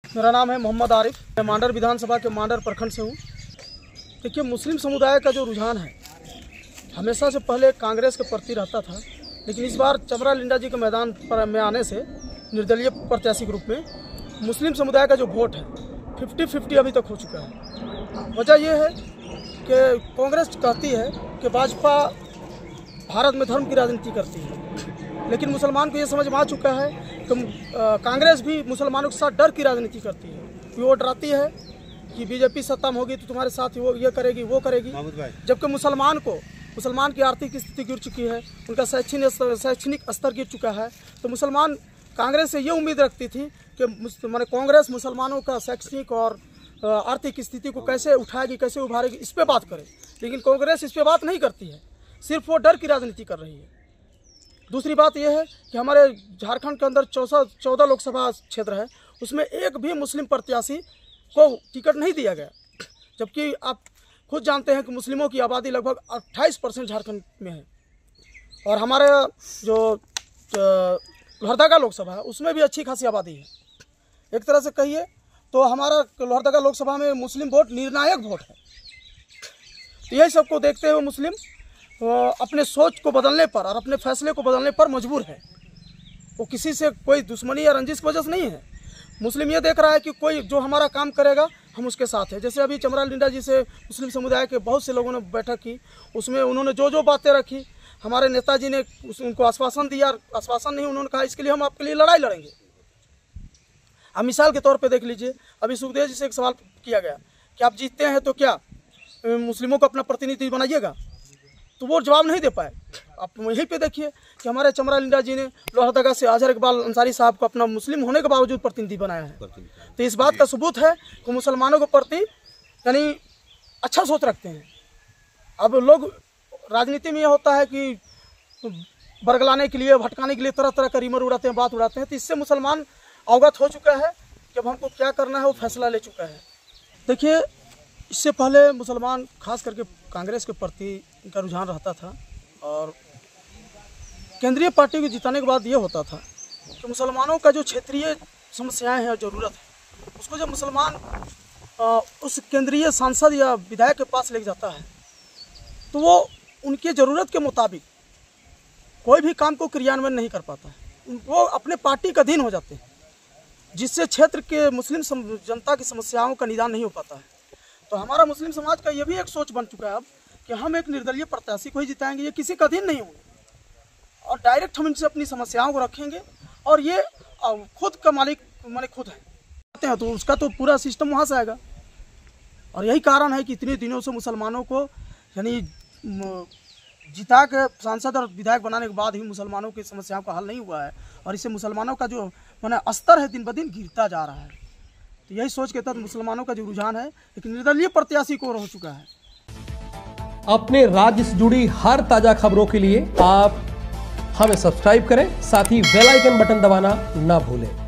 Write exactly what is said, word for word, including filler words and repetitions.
मेरा नाम है मोहम्मद आरिफ। मैं मांडर विधानसभा के मांडर प्रखंड से हूँ। देखिए, मुस्लिम समुदाय का जो रुझान है हमेशा से पहले कांग्रेस के प्रति रहता था, लेकिन इस बार चमरा लिंडा जी के मैदान पर में आने से निर्दलीय प्रत्याशी के रूप में मुस्लिम समुदाय का जो वोट है फिफ्टी फिफ्टी अभी तक हो चुका है। वजह यह है कि कांग्रेस कहती है कि भाजपा भारत में धर्म की राजनीति करती है, लेकिन मुसलमान को ये समझ में आ चुका है कि कांग्रेस भी मुसलमानों के साथ डर की राजनीति करती है। वो डराती है कि बीजेपी सत्ता में होगी तो तुम्हारे साथ वो ये करेगी वो करेगी, जबकि मुसलमान को मुसलमान की आर्थिक स्थिति गिर चुकी है, उनका शैक्षणिक शैक्षणिक स्तर गिर चुका है। तो मुसलमान कांग्रेस से ये उम्मीद रखती थी कि माने कांग्रेस मुसलमानों का शैक्षणिक और आर्थिक स्थिति को कैसे उठाएगी, कैसे उभारेगी, इस पर बात करे, लेकिन कांग्रेस इस पर बात नहीं करती है, सिर्फ वो डर की राजनीति कर रही है। दूसरी बात यह है कि हमारे झारखंड के अंदर चौदह चौदह लोकसभा क्षेत्र है, उसमें एक भी मुस्लिम प्रत्याशी को टिकट नहीं दिया गया, जबकि आप खुद जानते हैं कि मुस्लिमों की आबादी लगभग अट्ठाईस परसेंट झारखंड में है। और हमारे जो लोहरदगा लोकसभा है उसमें भी अच्छी खासी आबादी है। एक तरह से कहिए तो हमारा लोहरदगा लोकसभा में मुस्लिम वोट निर्णायक वोट है। तो यही सबको देखते हुए मुस्लिम अपने सोच को बदलने पर और अपने फैसले को बदलने पर मजबूर है। वो किसी से कोई दुश्मनी या रंजिश की वजह से नहीं है। मुस्लिम ये देख रहा है कि कोई जो हमारा काम करेगा हम उसके साथ हैं। जैसे अभी चमरा लिंडा जी से मुस्लिम समुदाय के बहुत से लोगों ने बैठक की, उसमें उन्होंने जो जो बातें रखी, हमारे नेताजी ने उनको आश्वासन दिया। आश्वासन नहीं, उन्होंने कहा इसके लिए हम आपके लिए लड़ाई लड़ेंगे। अब मिसाल के तौर पर देख लीजिए, अभी सुखदेव जी से एक सवाल किया गया कि आप जीतते हैं तो क्या मुस्लिमों को अपना प्रतिनिधि बनाइएगा, तो वो जवाब नहीं दे पाए। आप यहीं पे देखिए कि हमारे चमरा लिंडा जी ने लोहरदगा से अजहर इकबाल अंसारी साहब को अपना मुस्लिम होने के बावजूद प्रतिनिधि बनाया है। तो इस बात का सबूत है कि मुसलमानों के प्रति यानी अच्छा सोच रखते हैं। अब लोग राजनीति में यह होता है कि बरगलाने के लिए, भटकाने के लिए तरह तरह का रीमर उड़ाते हैं, बात उड़ाते हैं। तो इससे मुसलमान अवगत हो चुका है कि अब हमको क्या करना है, वो फैसला ले चुका है। देखिए, इससे पहले मुसलमान खास करके कांग्रेस के प्रति इनका रुझान रहता था, और केंद्रीय पार्टी को जिताने के बाद ये होता था कि मुसलमानों का जो क्षेत्रीय समस्याएं हैं और ज़रूरत है, उसको जब मुसलमान आ, उस केंद्रीय सांसद या विधायक के पास ले जाता है तो वो उनकी ज़रूरत के मुताबिक कोई भी काम को क्रियान्वयन नहीं कर पाता है। वो अपने पार्टी का अधीन हो जाते हैं, जिससे क्षेत्र के मुस्लिम जनता की समस्याओं का निदान नहीं हो पाता है। तो हमारा मुस्लिम समाज का ये भी एक सोच बन चुका है अब कि हम एक निर्दलीय प्रत्याशी को ही जिताएंगे, ये किसी का अधीन नहीं होंगे, और डायरेक्ट हम इनसे अपनी समस्याओं को रखेंगे, और ये खुद का मालिक माने खुद है, तो उसका तो पूरा सिस्टम वहाँ से आएगा। और यही कारण है कि इतने दिनों से मुसलमानों को यानी जिता के सांसद और विधायक बनाने के बाद ही मुसलमानों की समस्याओं का हल नहीं हुआ है, और इससे मुसलमानों का जो माने स्तर है दिन ब दिन गिरता जा रहा है। तो यही सोच के तहत मुसलमानों का जो रुझान है एक निर्दलीय प्रत्याशी को हो चुका है। अपने राज्य से जुड़ी हर ताजा खबरों के लिए आप हमें सब्सक्राइब करें, साथ ही बेल आइकन बटन दबाना ना भूलें।